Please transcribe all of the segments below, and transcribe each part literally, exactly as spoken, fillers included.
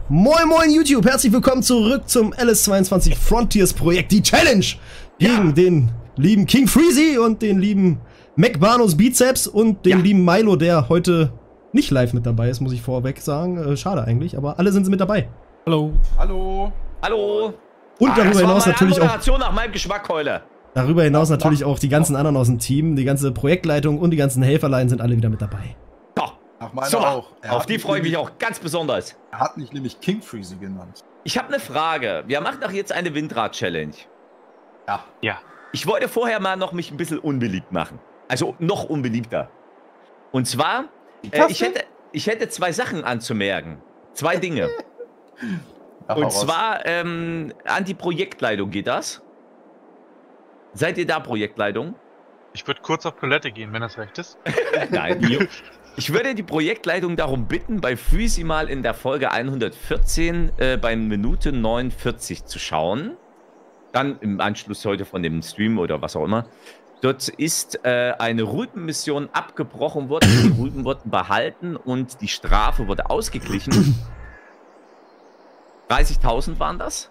Moin Moin YouTube, herzlich willkommen zurück zum L S zweiundzwanzig Frontiers Projekt, die Challenge gegen ja. den lieben King Freezy und den lieben McBanos Bizeps und den ja. lieben Milo, der heute nicht live mit dabei ist, muss ich vorweg sagen. Äh, schade eigentlich, aber alle sind mit dabei. Hallo. Hallo. Hallo. Und ah, darüber hinaus natürlich auch nach meinem Geschmack heute. Darüber hinaus natürlich auch die ganzen anderen aus dem Team, die ganze Projektleitung und die ganzen Helferlein sind alle wieder mit dabei. Ach, meine so, auch. Auf die freue ich mich auch ganz besonders. Er hat mich nämlich King Freezy genannt. Ich habe eine Frage. Wir machen doch jetzt eine Windrad-Challenge. Ja. Ja. Ich wollte vorher mal noch mich ein bisschen unbeliebt machen. Also noch unbeliebter. Und zwar, äh, ich, hätte, ich hätte zwei Sachen anzumerken. Zwei Dinge. Ach, Und zwar, ähm, an die Projektleitung geht das? Seid ihr da, Projektleitung? Ich würde kurz auf Toilette gehen, wenn das recht ist. Nein. Ich würde die Projektleitung darum bitten, bei Freezy mal in der Folge hundertvierzehn äh, bei Minute neunundvierzig zu schauen. Dann im Anschluss heute von dem Stream oder was auch immer. Dort ist äh, eine Rübenmission abgebrochen worden, die Rüben wurden behalten und die Strafe wurde ausgeglichen. dreißigtausend waren das.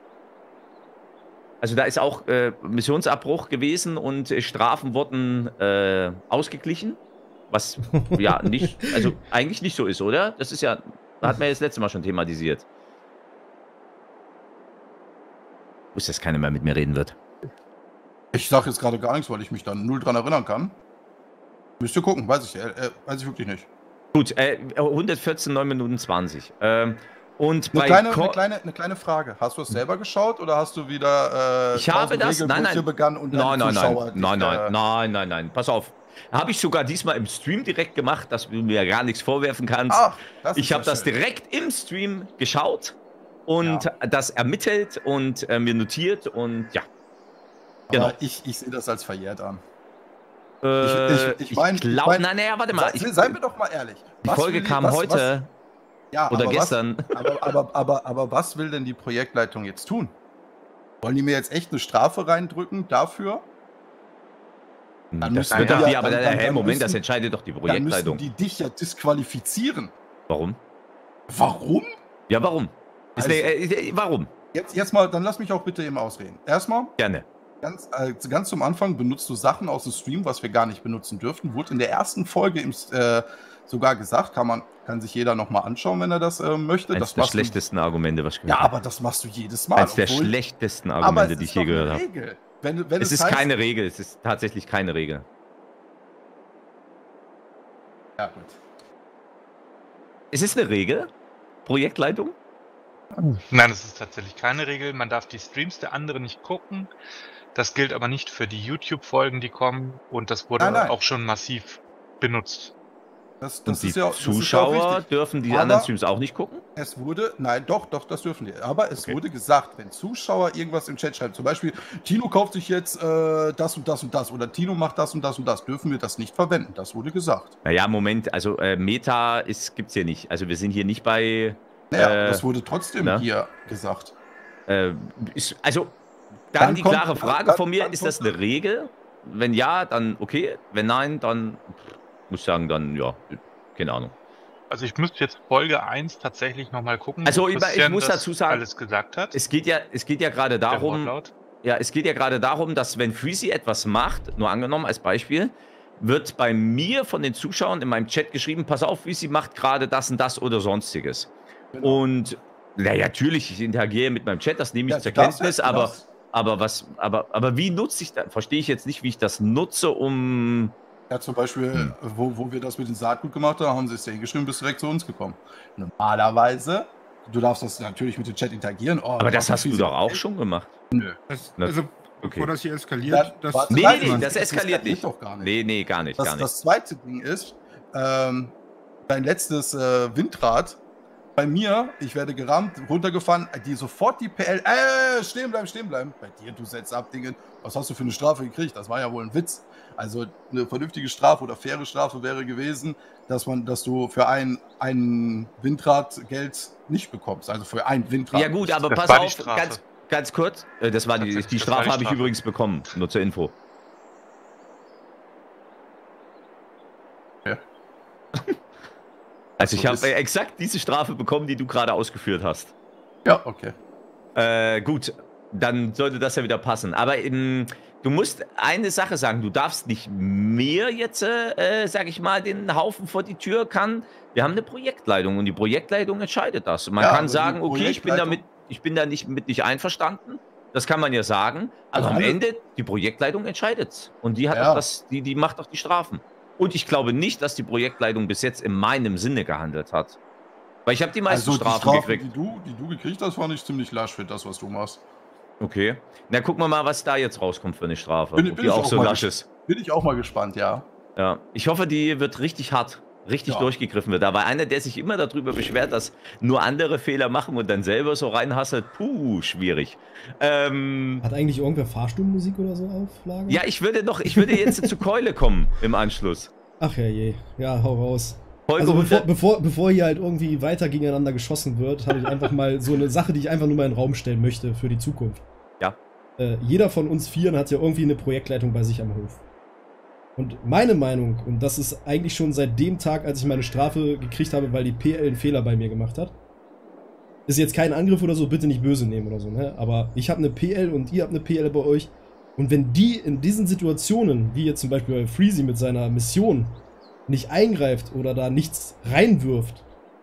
Also da ist auch äh, Missionsabbruch gewesen und äh, Strafen wurden äh, ausgeglichen. Was ja nicht, also eigentlich nicht so ist, oder? Das ist ja, hat man ja das letzte Mal schon thematisiert. Ich wusste, dass keiner mehr mit mir reden wird. Ich sage jetzt gerade gar nichts, weil ich mich dann null dran erinnern kann. Müsst ihr gucken, weiß ich, äh, weiß ich wirklich nicht. Gut, äh, hundertvierzehn, neun Minuten zwanzig. Ähm, und eine, bei kleine, eine, kleine, eine kleine Frage. Hast du es selber geschaut oder hast du wieder äh, ich habe das, nein, nein, begangen und nein, nein, nein, dich, nein, nein, äh, nein, nein, nein, pass auf. Habe ich sogar diesmal im Stream direkt gemacht, dass du mir gar nichts vorwerfen kannst. Ach, das ich habe das direkt im Stream geschaut und ja. das ermittelt und äh, mir notiert und ja. Genau. Aber ich, ich sehe das als verjährt an. Äh, ich ich, ich meine, ich glaube, ich mein, nein, naja, warte mal. Sei, seien wir doch mal ehrlich. Die Folge kam was, heute was, ja, oder aber gestern. Was, aber, aber, aber, aber was will denn die Projektleitung jetzt tun? Wollen die mir jetzt echt eine Strafe reindrücken dafür? Dann das wird doch die, aber dann, dann, dann Moment, müssen, das entscheidet doch die Projektleitung. Dann müssen die dich ja disqualifizieren. Warum? Warum? Ja, warum? Also, eine, äh, warum? Jetzt, jetzt mal, dann lass mich auch bitte eben ausreden. Erstmal. Gerne. Ganz, äh, ganz zum Anfang benutzt du Sachen aus dem Stream, was wir gar nicht benutzen dürften. Wurde in der ersten Folge im, äh, sogar gesagt, kann man, kann sich jeder nochmal anschauen, wenn er das äh, möchte. Eines das der schlechtesten du, Argumente, was ich gehört habe. Ja, aber das machst du jedes Mal. Eines der obwohl, schlechtesten Argumente, die ich je gehört habe. Wenn, wenn es, es ist heißt, keine Regel, es ist tatsächlich keine Regel. Ja, gut. Ist es eine Regel? Projektleitung? Nein, es ist tatsächlich keine Regel. Man darf die Streams der anderen nicht gucken. Das gilt aber nicht für die YouTube-Folgen, die kommen. Und das wurde nein, nein. auch schon massiv benutzt. Das, das und die ist ja, Zuschauer das ist ja dürfen die aber anderen Streams auch nicht gucken? Es wurde, nein, doch, doch, das dürfen die. Aber es okay. wurde gesagt, wenn Zuschauer irgendwas im Chat schreiben, zum Beispiel, Tino kauft sich jetzt äh, das und das und das oder Tino macht das und das und das, dürfen wir das nicht verwenden. Das wurde gesagt. Naja, Moment, also äh, Meta gibt es hier nicht. Also wir sind hier nicht bei... Naja, äh, das wurde trotzdem na? hier gesagt. Äh, ist, also, dann, dann die kommt, klare Frage dann, von mir, dann, ist das eine Regel? Wenn ja, dann okay. Wenn nein, dann muss ich sagen, dann ja... Keine Ahnung. Also ich müsste jetzt Folge eins tatsächlich nochmal gucken. Also ich, ich muss dazu sagen, alles gesagt hat. Es geht ja, es geht ja gerade darum, ja, es geht ja gerade darum, dass wenn Freezy etwas macht, nur angenommen als Beispiel, wird bei mir von den Zuschauern in meinem Chat geschrieben, pass auf, Freezy macht gerade das und das oder sonstiges. Genau. Und na, natürlich, ich interagiere mit meinem Chat, das nehme ich ja, zur Kenntnis, das, aber, aber was, aber, aber wie nutze ich das? Verstehe ich jetzt nicht, wie ich das nutze, um Ja, zum Beispiel, hm. wo, wo wir das mit dem Saatgut gemacht haben, haben sie es ja hingeschrieben, bist direkt zu uns gekommen. Normalerweise, du darfst das natürlich mit dem Chat interagieren. Oh, aber das hast du doch auch schon gemacht. Nö. Das, also, okay. Bevor das hier eskaliert, ja, das... Warte, nee, nein, nee, das, das eskaliert das nicht. Doch gar nicht. Nee, nee, gar nicht, das, gar nicht. Das zweite Ding ist, ähm, dein letztes äh, Windrad, bei mir, ich werde gerammt, runtergefahren, die sofort die P L, äh, stehen bleiben, stehen bleiben. Bei dir, du setzt ab, Dinge. Was hast du für eine Strafe gekriegt? Das war ja wohl ein Witz. Also eine vernünftige Strafe oder faire Strafe wäre gewesen, dass man, dass du für ein, ein Windrad Geld nicht bekommst. Also für ein Windrad. Ja gut, aber das pass auf, ganz, ganz kurz. Äh, das war die, die Strafe, habe ich übrigens bekommen. Nur zur Info. Ja. Also ich habe exakt diese Strafe bekommen, die du gerade ausgeführt hast. Ja, okay. Äh, gut, dann sollte das ja wieder passen. Aber ähm, du musst eine Sache sagen, du darfst nicht mir jetzt, äh, sag ich mal, den Haufen vor die Tür kann. Wir haben eine Projektleitung und die Projektleitung entscheidet das. Und man Ja, kann sagen, okay, ich bin damit, ich bin da nicht mit nicht einverstanden. Das kann man ja sagen. Also am Ende, die Projektleitung entscheidet. Und die hat ja. auch das, die, die macht auch die Strafen. Und ich glaube nicht, dass die Projektleitung bis jetzt in meinem Sinne gehandelt hat. Weil ich habe die meisten also Strafen, die Strafen gekriegt. Die du, die du gekriegt hast, fand ich ziemlich lasch für das, was du machst. Okay. Na, gucken wir mal, was da jetzt rauskommt für eine Strafe. Bin, bin die auch, auch so lasch ist. Bin ich auch mal gespannt, ja. Ja. Ich hoffe, die wird richtig hart, richtig ja. durchgegriffen wird. Aber einer, der sich immer darüber beschwert, dass nur andere Fehler machen und dann selber so reinhasselt, puh, schwierig. Ähm, Hat eigentlich irgendwer Fahrstuhlmusik oder so auf Lager? Ja, ich würde doch, ich würde jetzt zu Keule kommen im Anschluss. Ach ja je, ja, hau raus. Folge also bevor, bevor, bevor hier halt irgendwie weiter gegeneinander geschossen wird, habe ich einfach mal so eine Sache, die ich einfach nur mal in den Raum stellen möchte für die Zukunft. Ja. Äh, jeder von uns Vieren hat ja irgendwie eine Projektleitung bei sich am Hof. Und meine Meinung, und das ist eigentlich schon seit dem Tag, als ich meine Strafe gekriegt habe, weil die P L einen Fehler bei mir gemacht hat, ist jetzt kein Angriff oder so, bitte nicht böse nehmen oder so, ne? Aber ich habe eine P L und ihr habt eine P L bei euch. Und wenn die in diesen Situationen, wie jetzt zum Beispiel bei Freezy mit seiner Mission, nicht eingreift oder da nichts reinwirft,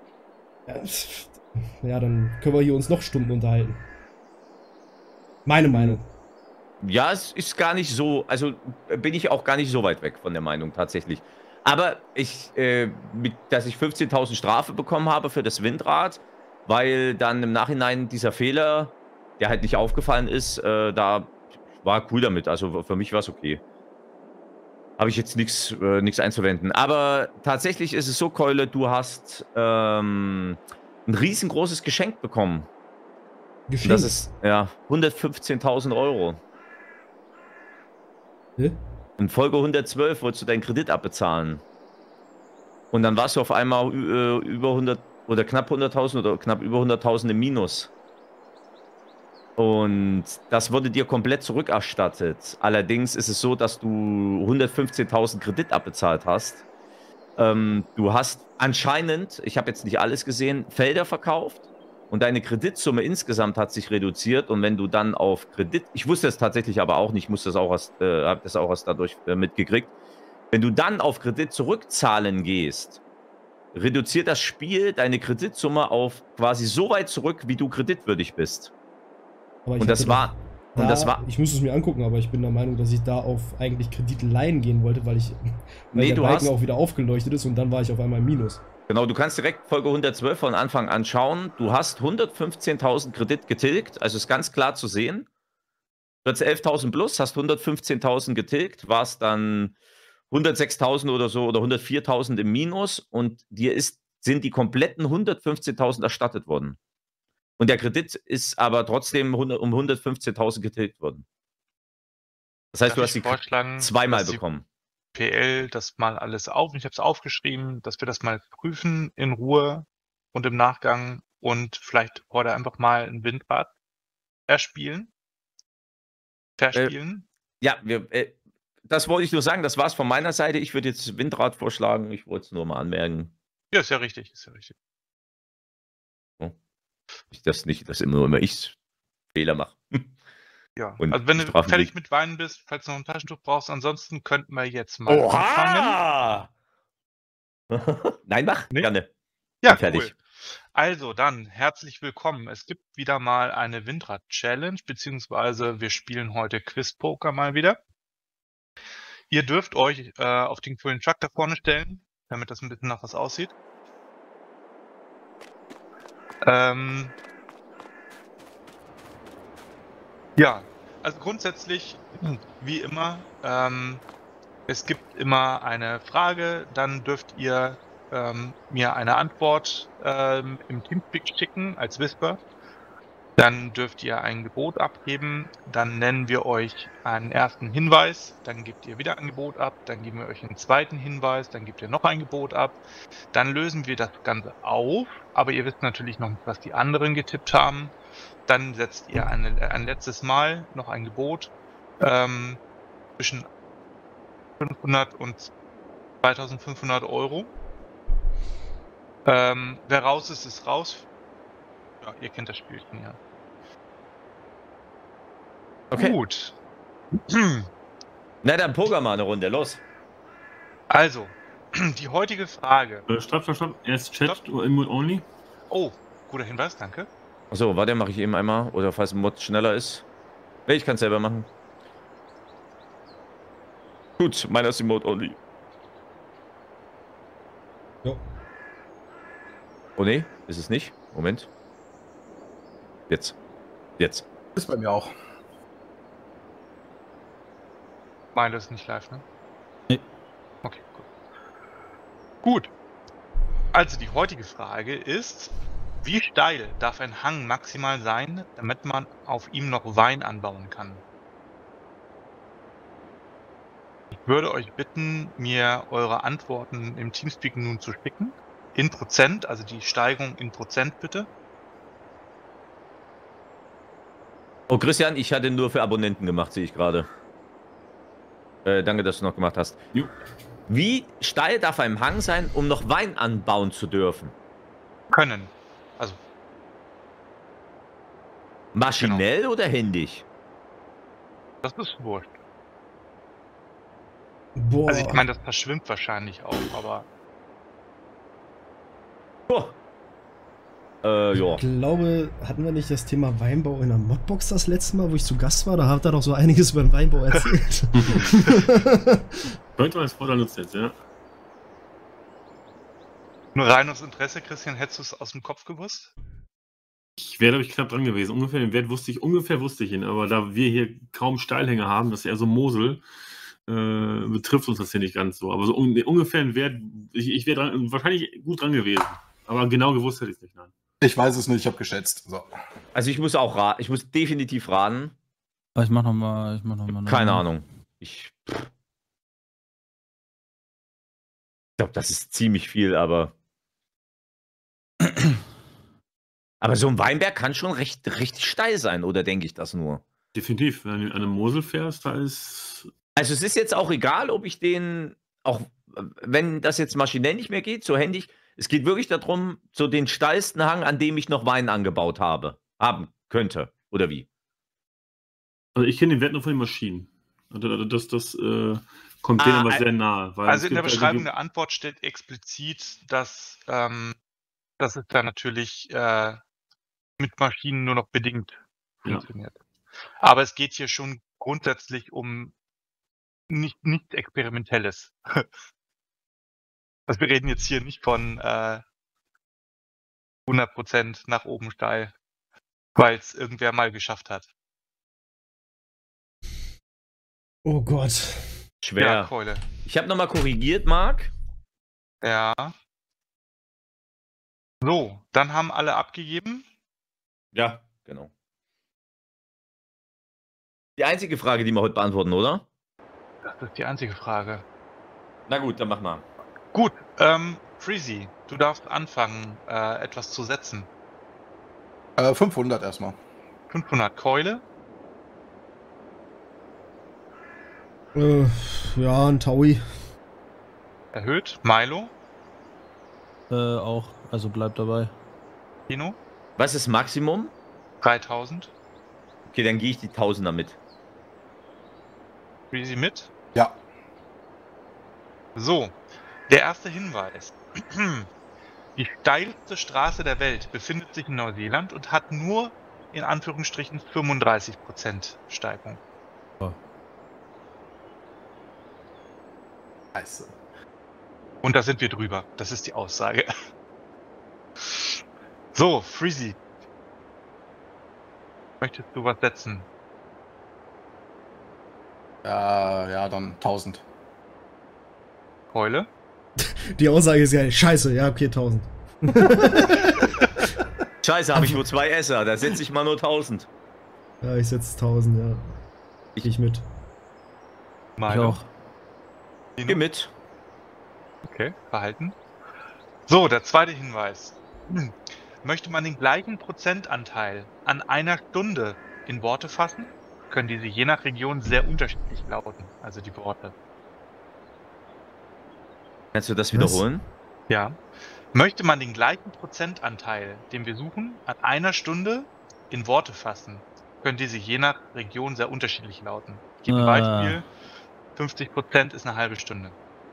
ja, dann können wir hier uns noch Stunden unterhalten. Meine Meinung. Ja, es ist gar nicht so, also bin ich auch gar nicht so weit weg von der Meinung tatsächlich. Aber ich, äh, mit, dass ich fünfzehntausend Strafe bekommen habe für das Windrad, weil dann im Nachhinein dieser Fehler, der halt nicht aufgefallen ist, äh, da war cool damit. Also für mich war es okay. Habe ich jetzt nichts äh, nichts einzuwenden. Aber tatsächlich ist es so, Keule, du hast ähm, ein riesengroßes Geschenk bekommen. Geschenk? Das ist, ja, hundertfünfzehntausend Euro. Hä? In Folge hundertzwölf wolltest du deinen Kredit abbezahlen. Und dann warst du auf einmal äh, über hundert oder knapp hunderttausend oder knapp über hunderttausend im Minus. Und das wurde dir komplett zurückerstattet. Allerdings ist es so, dass du hundertfünfzehntausend Kredit abbezahlt hast. Ähm, du hast anscheinend, ich habe jetzt nicht alles gesehen, Felder verkauft und deine Kreditsumme insgesamt hat sich reduziert. Und wenn du dann auf Kredit, ich wusste es tatsächlich aber auch nicht, ich musste das auch erst, äh, habe das auch erst dadurch äh, mitgekriegt. Wenn du dann auf Kredit zurückzahlen gehst, reduziert das Spiel deine Kreditsumme auf quasi so weit zurück, wie du kreditwürdig bist. Und das war, da, und das war. Ich muss es mir angucken, aber ich bin der Meinung, dass ich da auf eigentlich Kreditleihen gehen wollte, weil ich weil nee, der du Balken hast, auch wieder aufgeleuchtet ist und dann war ich auf einmal im Minus. Genau, du kannst direkt Folge hundertzwölf von Anfang an schauen. Du hast hundertfünfzehntausend Kredit getilgt, also ist ganz klar zu sehen. Du hast elftausend plus, hast hundertfünfzehntausend getilgt, warst dann hundertsechstausend oder so oder hundertviertausend im Minus und dir ist, sind die kompletten hundertfünfzehntausend erstattet worden. Und der Kredit ist aber trotzdem um hundertfünfzehntausend getilgt worden. Das heißt, Darf du hast die zweimal bekommen. P L das mal alles auf. Ich habe es aufgeschrieben, dass wir das mal prüfen in Ruhe und im Nachgang und vielleicht heute einfach mal ein Windrad erspielen. Verspielen. Äh, ja, wir, äh, das wollte ich nur sagen. Das war's von meiner Seite. Ich würde jetzt Windrad vorschlagen. Ich wollte es nur mal anmerken. Ja, ist ja richtig. Ist ja richtig. Das nicht, dass immer, immer ich Fehler mache. Ja, und also wenn du fertig liegt. mit Weinen bist, falls du noch ein Taschentuch brauchst, ansonsten könnten wir jetzt mal Oha! anfangen. Nein, mach, nee? Gerne. Ja, cool. Fertig. Also dann, herzlich willkommen. Es gibt wieder mal eine Windrad-Challenge, beziehungsweise wir spielen heute Quiz-Poker mal wieder. Ihr dürft euch äh, auf den coolen Truck da vorne stellen, damit das ein bisschen nach was aussieht. Ähm, ja, also grundsätzlich, wie immer, ähm, es gibt immer eine Frage, dann dürft ihr ähm, mir eine Antwort ähm, im Teamspeak schicken als Whisper. Dann dürft ihr ein Gebot abgeben, dann nennen wir euch einen ersten Hinweis, dann gebt ihr wieder ein Gebot ab, dann geben wir euch einen zweiten Hinweis, dann gebt ihr noch ein Gebot ab, dann lösen wir das Ganze auf, aber ihr wisst natürlich noch nicht, was die anderen getippt haben. Dann setzt ihr eine, ein letztes Mal noch ein Gebot ähm, zwischen fünfhundert und zweitausendfünfhundert Euro. Ähm, wer raus ist, ist raus. Ja, ihr kennt das Spielchen, ja. Okay. Gut. Na, dann poker mal eine Runde, los. Also, die heutige Frage. Äh, stopp, stopp, stopp. Erst Chat oder Inmut only. Oh, guter Hinweis, danke. Achso, warte, mache ich eben einmal. Oder falls ein Mod schneller ist. Nee, ich kann es selber machen. Gut, meiner ist Emote only. Jo. Oh ne, ist es nicht. Moment. Jetzt. Jetzt. Ist bei mir auch. Meine ist nicht live, ne? Nee. Okay, gut. Gut. Also die heutige Frage ist, wie steil darf ein Hang maximal sein, damit man auf ihm noch Wein anbauen kann? Ich würde euch bitten, mir eure Antworten im Teamspeak nun zu schicken. In Prozent, also die Steigung in Prozent bitte. Oh, Christian, ich hatte nur für Abonnenten gemacht, sehe ich gerade. Äh, danke, dass du noch gemacht hast. Jo. Wie steil darf ein Hang sein, um noch Wein anbauen zu dürfen? Können. Also. Maschinell genau. Oder händisch? Das ist wurscht. Boah. Also ich meine, das verschwimmt wahrscheinlich auch, aber... Oh. Äh, ja. Ich glaube, hatten wir nicht das Thema Weinbau in der Modbox das letzte Mal, wo ich zu Gast war? Da habt ihr doch so einiges über den Weinbau erzählt. Könnte man als Vorteil nutzen jetzt, ja. Nur rein aus Interesse, Christian, hättest du es aus dem Kopf gewusst? Ich wäre, glaube ich, knapp dran gewesen. Ungefähr den Wert wusste ich, ungefähr wusste ich ihn, aber da wir hier kaum Steilhänge haben, das ist eher so Mosel, äh, betrifft uns das hier nicht ganz so. Aber so un ungefähr ein Wert, ich, ich wäre wahrscheinlich gut dran gewesen. Aber genau gewusst hätte ich es nicht, nein. Ich weiß es nicht, ich habe geschätzt. So. Also ich muss auch raten, ich muss definitiv raten. Ich mach nochmal, ich mach nochmal. Keine Ahnung. Ich glaube, das ist ziemlich viel, aber... Aber so ein Weinberg kann schon recht, richtig steil sein, oder denke ich das nur? Definitiv, wenn du an einem Mosel fährst, da ist... Also es ist jetzt auch egal, ob ich den, auch wenn das jetzt maschinell nicht mehr geht, so händig, es geht wirklich darum, so den steilsten Hang, an dem ich noch Wein angebaut habe, haben könnte, oder wie? Also ich kenne den Wert nur von den Maschinen. Also das, das äh, kommt ah, denen aber sehr nahe. Weil also in der also Beschreibung der Antwort steht explizit, dass, ähm, dass es da natürlich äh, mit Maschinen nur noch bedingt funktioniert. Ja. Aber es geht hier schon grundsätzlich um nicht, nichts Experimentelles. Also wir reden jetzt hier nicht von äh, hundert Prozent nach oben steil, weil es irgendwer mal geschafft hat. Oh Gott. Schwer. Ja, Keule. Ich habe nochmal korrigiert, Marc. Ja. So, dann haben alle abgegeben. Ja, genau. Die einzige Frage, die wir heute beantworten, oder? Das ist die einzige Frage. Na gut, dann mach mal. Gut, ähm, Freezy, du darfst anfangen, äh, etwas zu setzen. Äh, fünfhundert erstmal. fünfhundert Keule. Äh, ja, ein Taui. Erhöht. Milo. Äh, auch, also bleibt dabei. Kino. Was ist Maximum? dreitausend. Okay, dann gehe ich die Tausender mit. Freezy mit? Ja. So, der erste Hinweis. Die steilste Straße der Welt befindet sich in Neuseeland und hat nur in Anführungsstrichen fünfunddreißig Prozent Steigung. Oh. Scheiße. Und da sind wir drüber. Das ist die Aussage. So, Freezy. Möchtest du was setzen? Ja, ja, dann tausend. Keule? Die Aussage ist ja scheiße. Ja, okay, tausend. Scheiße, habe ich nur zwei Esser. Da setze ich mal nur tausend. Ja, ich setze tausend, ja. Ich nicht mit. Ich auch. Geh mit. Okay, verhalten. So, der zweite Hinweis. Hm. Möchte man den gleichen Prozentanteil an einer Stunde in Worte fassen, können diese je nach Region sehr unterschiedlich lauten. Also die Worte. Kannst du das wiederholen? Ja. Möchte man den gleichen Prozentanteil, den wir suchen, an einer Stunde in Worte fassen, können diese je nach Region sehr unterschiedlich lauten. Ich gebe ein Ah. Beispiel. fünfzig Prozent ist eine halbe Stunde.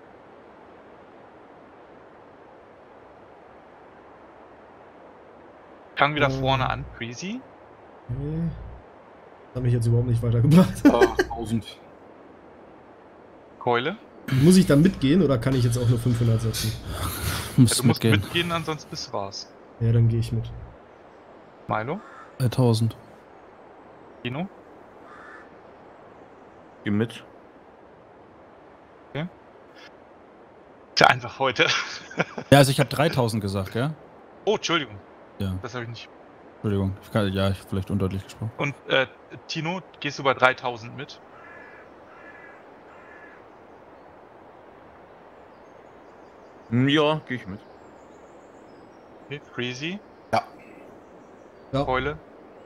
Fangen wir da Ähm. vorne an, Freezy. Okay. Das hat mich jetzt überhaupt nicht weitergebracht. tausend. Keule. Muss ich da mitgehen oder kann ich jetzt auch nur fünfhundert setzen? Muss Du musst mitgehen. mitgehen, ansonsten bist du raus. Ja, dann gehe ich mit. Milo, tausend. Kino. Geh mit. Ist ja einfach heute. Ja, also ich habe dreitausend gesagt, ja? Oh, Entschuldigung. Ja, Das habe ich nicht. Entschuldigung. Ich kann, ja, ich habe vielleicht undeutlich gesprochen. Und äh, Tino, gehst du bei dreitausend mit? Hm, Ja, geh ich mit. Okay, Freezy. Ja. Ja. Keule.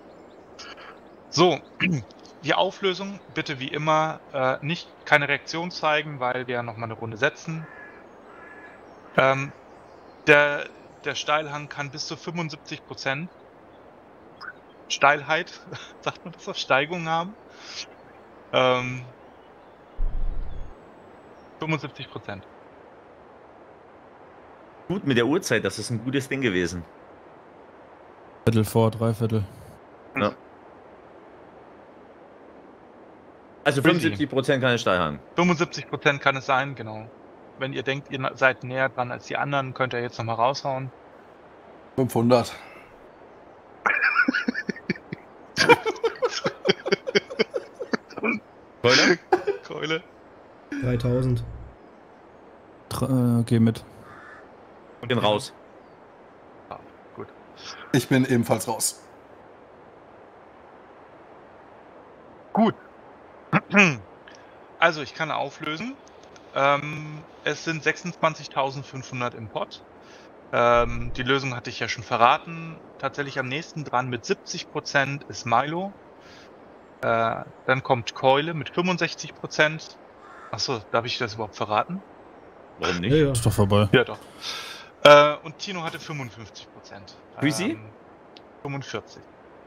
So, die Auflösung bitte wie immer äh, nicht keine Reaktion zeigen, weil wir nochmal eine Runde setzen. Ähm, der, der Steilhang kann bis zu fünfundsiebzig Prozent Steilheit, sagt man das auf Steigung haben. Ähm, fünfundsiebzig Prozent. Gut mit der Uhrzeit, das ist ein gutes Ding gewesen. Viertel vor, Dreiviertel. Also fünfundsiebzig Prozent kann der Steilhang. fünfundsiebzig Prozent kann es sein, genau. Wenn ihr denkt, ihr seid näher dran als die anderen, könnt ihr jetzt nochmal raushauen. fünfhundert. Keule? Keule. dreitausend. Dr- äh, geh mit. Und den raus. Ich bin ebenfalls raus. Gut. Also, ich kann auflösen. Ähm, es sind sechsundzwanzigtausendfünfhundert im Pot. Ähm, die Lösung hatte ich ja schon verraten. Tatsächlich am nächsten dran mit siebzig Prozent ist Milo. Äh, dann kommt Keule mit fünfundsechzig Prozent. Achso, darf ich das überhaupt verraten? Warum nicht? Ja, ja. Ist doch vorbei. Ja, doch. Äh, und Tino hatte fünfundfünfzig Prozent. Freezy? Ähm, fünfundvierzig.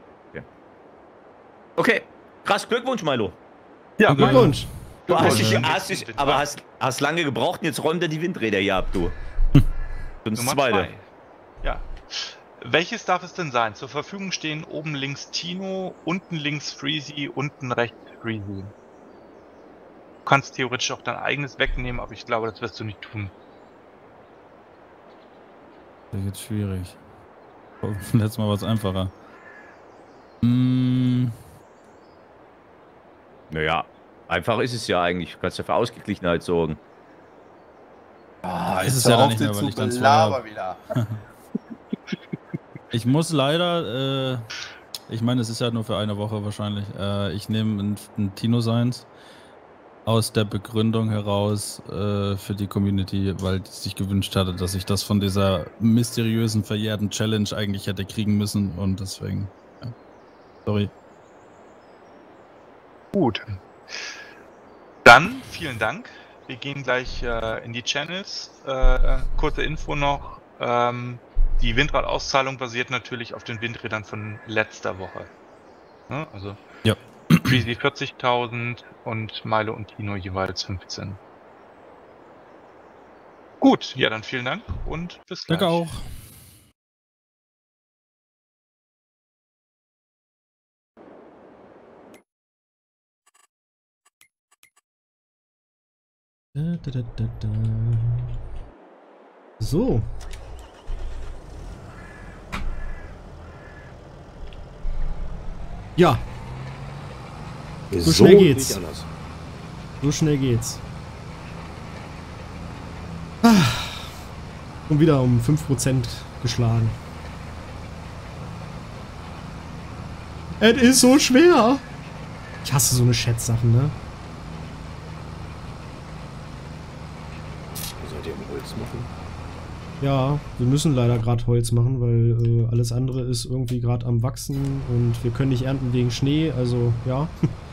Okay, krass, Glückwunsch, Milo. Ja, Glückwunsch. Du hast Glückwunsch. dich, hast dich, aber hast, hast lange gebraucht und jetzt räumt er die Windräder hier ab, du. Und das Nummer zweite. zwei. Ja. Welches darf es denn sein? Zur Verfügung stehen oben links Tino, unten links Freezy, unten rechts Freezy. Du kannst theoretisch auch dein eigenes wegnehmen, aber ich glaube, das wirst du nicht tun. Das ist jetzt schwierig. Oh, letztes Mal war es einfacher. Mm, Naja, einfach ist es ja eigentlich. Du kannst ja für Ausgeglichenheit sorgen. Ah, Ist es hör ja dann auf, nicht mehr, den weil zu ich dann zwei belaber hab. wieder. ich muss leider, äh, ich meine, es ist ja nur für eine Woche wahrscheinlich. Äh, ich nehme ein, ein Tino Seins aus der Begründung heraus äh, für die Community, weil die sich gewünscht hatte, dass ich das von dieser mysteriösen, verjährten Challenge eigentlich hätte kriegen müssen und deswegen, ja. Sorry. Gut. Dann vielen Dank. Wir gehen gleich äh, in die Channels. Äh, kurze Info noch. Ähm, die Windradauszahlung basiert natürlich auf den Windrädern von letzter Woche. Ne? Also Ja. Freezy vierzigtausend und Milo und Tino jeweils fünfzehn. Gut, ja dann vielen Dank und bis gleich. Danke auch. Da, da, da, da, da. So. Ja. So schnell geht's. So schnell geht's. Ah. Und wieder um fünf Prozent geschlagen. Es ist so schwer. Ich hasse so eine Schätzsachen, ne? Sollt ihr Holz machen? Ja, wir müssen leider gerade Holz machen, weil äh, alles andere ist irgendwie gerade am Wachsen und wir können nicht ernten wegen Schnee, also ja.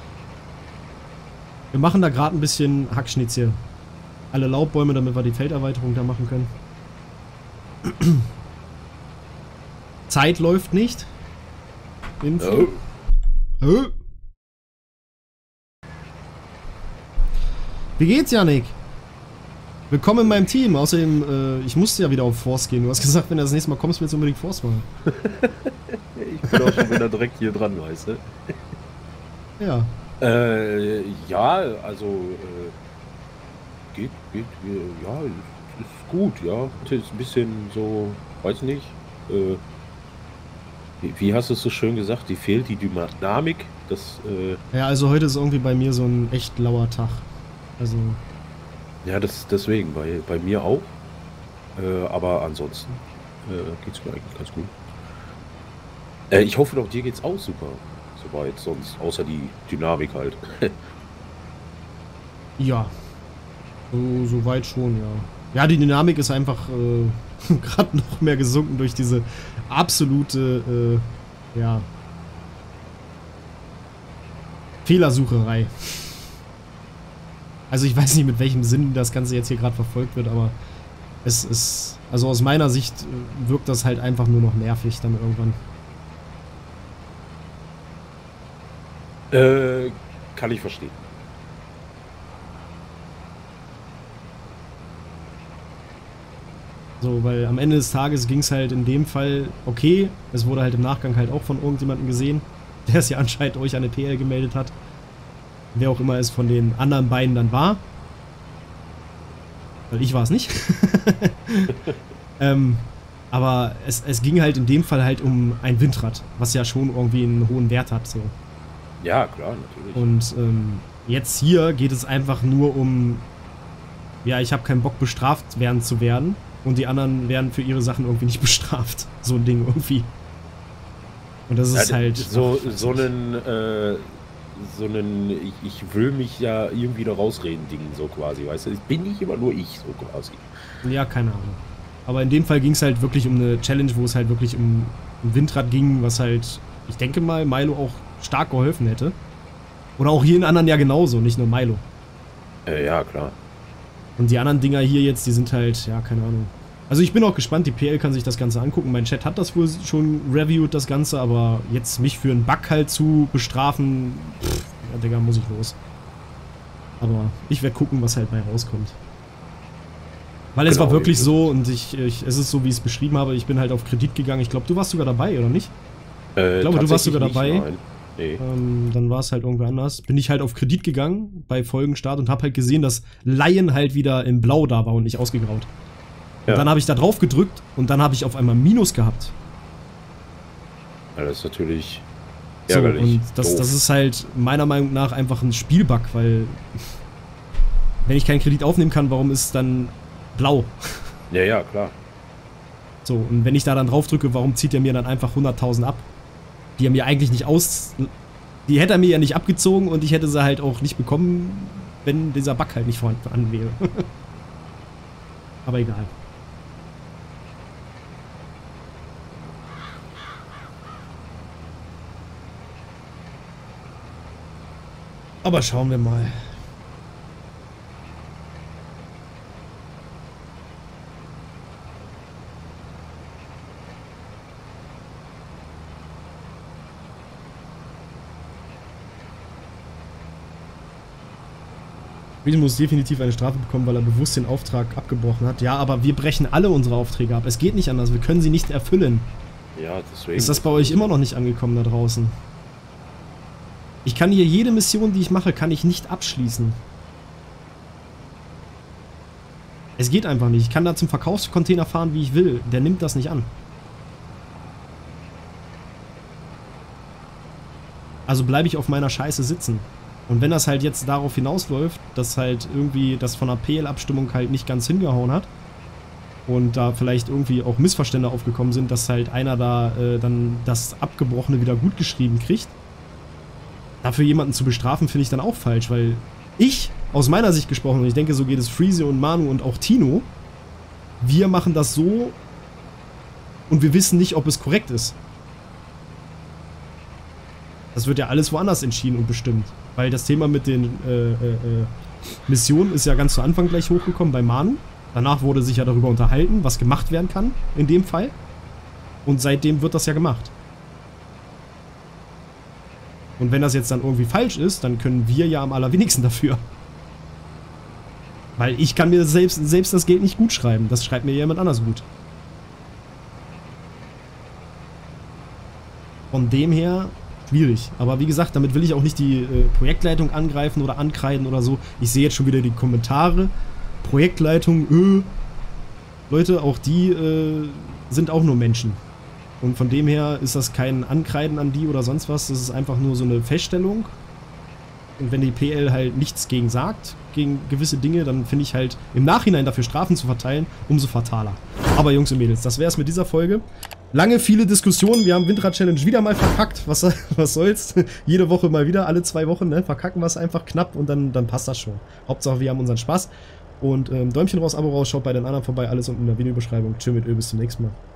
Wir machen da gerade ein bisschen Hackschnitz hier. Alle Laubbäume, damit wir die Felderweiterung da machen können. Zeit läuft nicht. Info. Oh. Oh. Wie geht's, Yannick? Willkommen in meinem Team. Außerdem, äh, ich musste ja wieder auf Force gehen. Du hast gesagt, wenn du das nächste Mal kommst, willst du unbedingt Force machen. Ich bin auch schon wieder direkt hier dran, weißt du? Ja. Äh, ja, also, äh, geht, geht, ja, ist gut, ja. Ist ein bisschen so, weiß nicht, äh, wie, wie hast du es so schön gesagt, die fehlt die Dynamik, das, äh... Ja, also heute ist irgendwie bei mir so ein echt lauer Tag. Also... Ja, das deswegen, bei, bei mir auch, äh, aber ansonsten äh, geht's mir eigentlich ganz gut. Äh, ich hoffe doch, dir geht's auch super, soweit, sonst, außer die Dynamik halt. Ja, so, so weit schon, ja. Ja, die Dynamik ist einfach äh, gerade noch mehr gesunken durch diese absolute, äh, ja, Fehlersucherei. Also ich weiß nicht, mit welchem Sinn das Ganze jetzt hier gerade verfolgt wird, aber es ist, also aus meiner Sicht wirkt das halt einfach nur noch nervig dann irgendwann. Äh, kann ich verstehen. So, weil am Ende des Tages ging es halt in dem Fall okay. Es wurde halt im Nachgang halt auch von irgendjemandem gesehen, der es ja anscheinend euch an eine P L gemeldet hat. Wer auch immer es von den anderen beiden dann war. Weil ich war es nicht. ähm, aber es, es ging halt in dem Fall halt um ein Windrad, was ja schon irgendwie einen hohen Wert hat. So. Ja, klar, natürlich. Und ähm, jetzt hier geht es einfach nur um, ja, ich habe keinen Bock bestraft werden zu werden und die anderen werden für ihre Sachen irgendwie nicht bestraft. So ein Ding irgendwie. Und das ist ja, halt... So, so einen... Äh so einen, ich, ich will mich ja irgendwie da rausreden, Ding, so quasi, weißt du, bin nicht immer nur ich, so quasi. Ja, keine Ahnung. Aber in dem Fall ging es halt wirklich um eine Challenge, wo es halt wirklich um ein Windrad ging, was halt, ich denke mal, Milo auch stark geholfen hätte. Oder auch jeden anderen ja genauso, nicht nur Milo. Äh, ja, klar. Und die anderen Dinger hier jetzt, die sind halt, ja, keine Ahnung. Also ich bin auch gespannt, die P L kann sich das Ganze angucken. Mein Chat hat das wohl schon reviewed, das Ganze, aber jetzt mich für einen Bug halt zu bestrafen, pff, ja, Digga, muss ich los. Aber ich werde gucken, was halt bei rauskommt. Weil es genau, war wirklich so und ich, ich, es ist so, wie ich es beschrieben habe, ich bin halt auf Kredit gegangen. Ich glaube, du warst sogar dabei, oder nicht? Äh, ich glaube, du warst sogar nicht, dabei. Nein. Nee. Ähm, dann war es halt irgendwer anders. Bin ich halt auf Kredit gegangen bei Folgenstart und habe halt gesehen, dass Lion halt wieder in Blau da war und nicht ausgegraut. Und ja. Dann habe ich da drauf gedrückt und dann habe ich auf einmal Minus gehabt. Ja, das ist natürlich ärgerlich. So, und das, das ist halt meiner Meinung nach einfach ein Spielbug, weil wenn ich keinen Kredit aufnehmen kann, warum ist es dann blau? Ja, ja, klar. So, und wenn ich da dann drauf drücke, warum zieht er mir dann einfach hunderttausend ab? Die er mir eigentlich nicht aus... Die hätte er mir ja nicht abgezogen und ich hätte sie halt auch nicht bekommen, wenn dieser Bug halt nicht vorhanden wäre. Aber egal. Aber schauen wir mal. Friesen muss definitiv eine Strafe bekommen, weil er bewusst den Auftrag abgebrochen hat. Ja, aber wir brechen alle unsere Aufträge ab. Es geht nicht anders. Wir können sie nicht erfüllen. Ja, deswegen. Ist das bei euch immer noch nicht angekommen da draußen? Ich kann hier jede Mission, die ich mache, kann ich nicht abschließen. Es geht einfach nicht. Ich kann da zum Verkaufscontainer fahren, wie ich will. Der nimmt das nicht an. Also bleibe ich auf meiner Scheiße sitzen. Und wenn das halt jetzt darauf hinausläuft, dass halt irgendwie das von der P L-Abstimmung halt nicht ganz hingehauen hat und da vielleicht irgendwie auch Missverstände aufgekommen sind, dass halt einer da äh, dann das Abgebrochene wieder gut geschrieben kriegt, dafür jemanden zu bestrafen, finde ich dann auch falsch, weil ich, aus meiner Sicht gesprochen, und ich denke, so geht es Freeze und Manu und auch Tino, wir machen das so und wir wissen nicht, ob es korrekt ist. Das wird ja alles woanders entschieden und bestimmt. Weil das Thema mit den äh, äh, äh, Missionen ist ja ganz zu Anfang gleich hochgekommen bei Manu. Danach wurde sich ja darüber unterhalten, was gemacht werden kann, in dem Fall. Und seitdem wird das ja gemacht. Und wenn das jetzt dann irgendwie falsch ist, dann können wir ja am allerwenigsten dafür. Weil ich kann mir selbst, selbst das Geld nicht gut schreiben. Das schreibt mir jemand anders gut. Von dem her schwierig. Aber wie gesagt, damit will ich auch nicht die äh, Projektleitung angreifen oder ankreiden oder so. Ich sehe jetzt schon wieder die Kommentare. Projektleitung, äh. Leute, auch die äh, sind auch nur Menschen. Und von dem her ist das kein Ankreiden an die oder sonst was. Das ist einfach nur so eine Feststellung. Und wenn die P L halt nichts gegen sagt, gegen gewisse Dinge, dann finde ich halt im Nachhinein dafür Strafen zu verteilen, umso fataler. Aber Jungs und Mädels, das wäre es mit dieser Folge. Lange, viele Diskussionen. Wir haben Windrad-Challenge wieder mal verkackt. Was, was soll's? Jede Woche mal wieder, alle zwei Wochen, ne? Verkacken wir es einfach knapp und dann, dann passt das schon. Hauptsache, wir haben unseren Spaß. Und ähm, Däumchen raus, Abo raus, schaut bei den anderen vorbei. Alles unten in der Videobeschreibung. Tschö mit Ö, bis zum nächsten Mal.